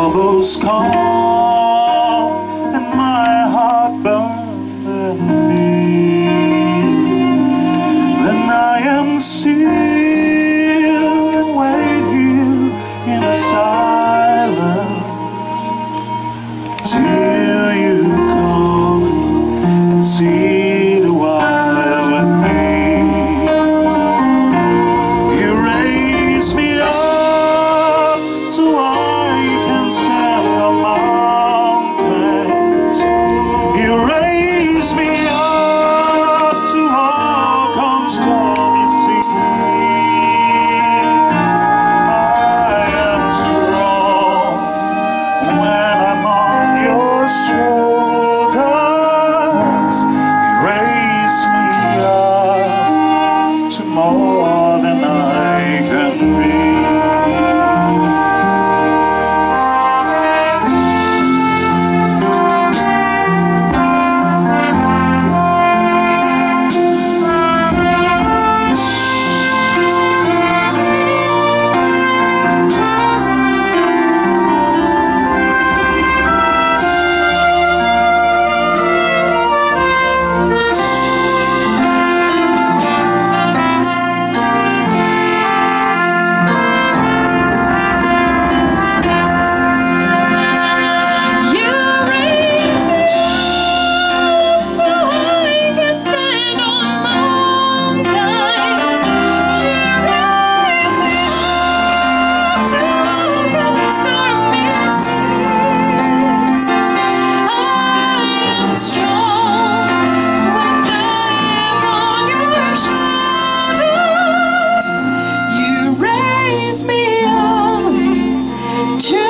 troubles come and my heart burns and beats, then I am still and wait here in silence till you come and see the wire with me. You raise me up so I can stand on mountains. You raise me up to walk on stormy seas. I am strong when I'm on your shoulders. You raise me up to more than I can be. Me up to